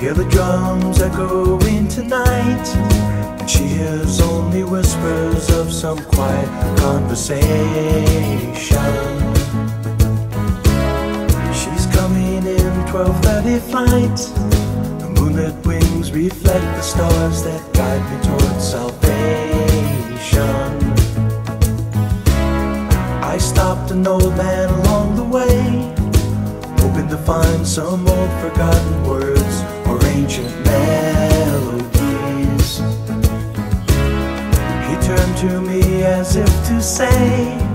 Hear the drums echoing tonight, and she hears only whispers of some quiet conversation. She's coming in 12:30 flight. The moonlit wings reflect the stars that guide me towards salvation. I stopped an old man along the way, hoping to find some old forgotten words or ancient melodies. He turned to me as if to say,